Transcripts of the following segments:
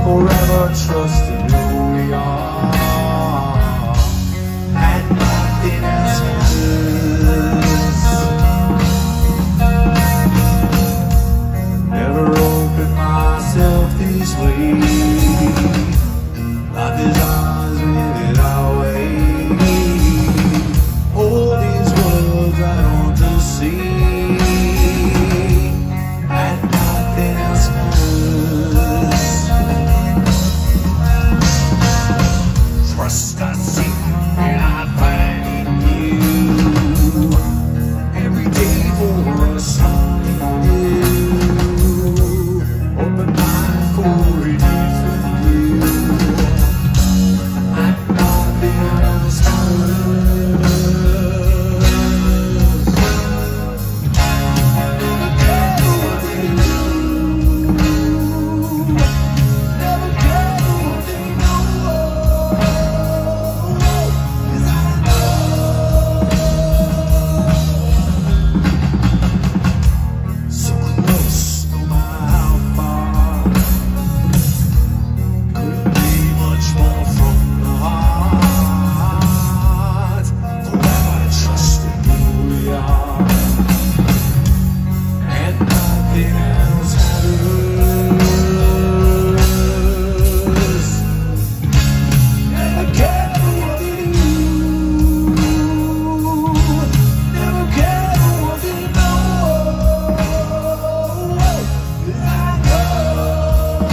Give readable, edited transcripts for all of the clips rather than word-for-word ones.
forever trusting who we are, and nothing else matters. Never opened myself this way. Life is ours, we live it our way. All these worlds right on to see, and nothing else matters. Trust I seek and I find in you. Every day for us something new. Open mind for a different view, and nothing else matters. Never care what they do. Never care what they know. 'Cause I know so close, no matter how far. Couldn't be much more from the heart. Forever trusting who we are, and nothing else matters. Never care what they do. Never care what they know. 'Cause I know,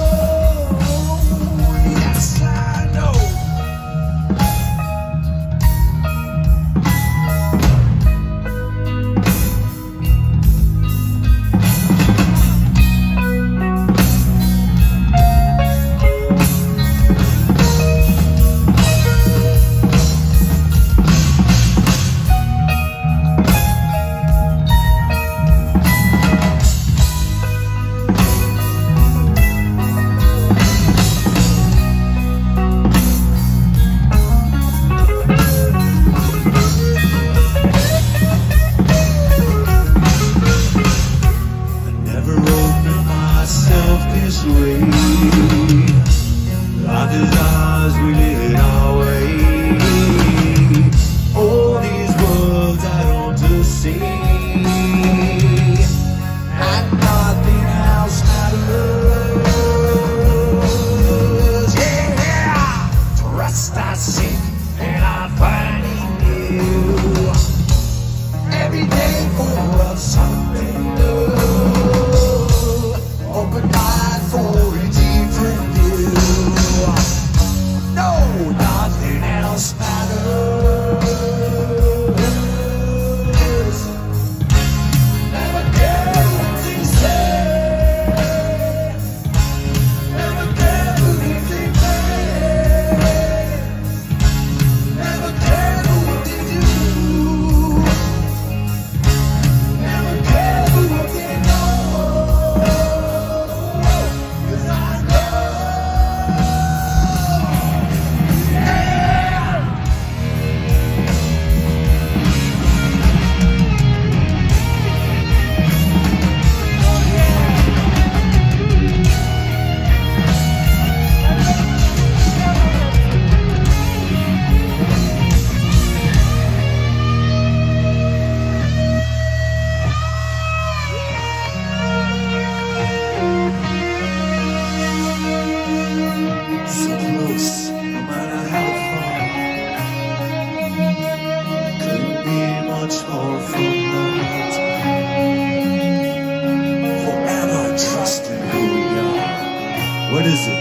yes I know. I never opened myself this way. Life is ours, we live it our way. All these worlds I don't to see, and nothing else matters. Yeah, trust I seek and I find in you. Every day for us something new. Open mind for a different view. No, nothing else matters. Never care what they say. Never care if they pay. Never care what they do. Never care what they know. 'Cause I know, yeah. So close, no matter how far. Couldn't be much more from the heart. Forever trusting who we are. What is it?